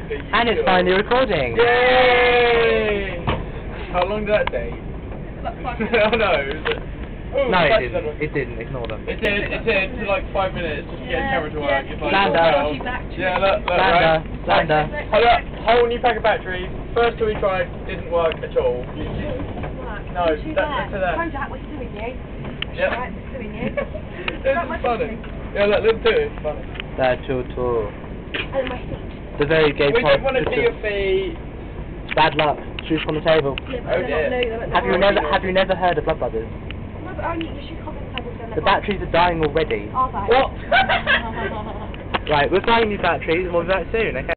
And it's finally recording. Yay! How long did that take? Like 5 Oh minutes. no, No, it didn't. It didn't. Ignore them. It did for like 5 minutes just to get the camera to work. It's like, Stand oh, up. well. Yeah, look, Stand right. Stand up. Hold up, whole new pack of batteries. First two we tried didn't work at all. No, that's to that. Kodak, what's doing you? Yep. Right, what's doing you? It's funny. Yeah, look, them two, it's funny. That's too. And my feet. The very gay We part. don't want to see your feet. Bad luck. Truth on the table. Yeah, but Oh they're dear. not new, they're not Have new. you never heard of blood brothers? No, but only you should comment on the table. The batteries are dying already. Are they? What? Right, we're buying new batteries and we'll be back soon, okay?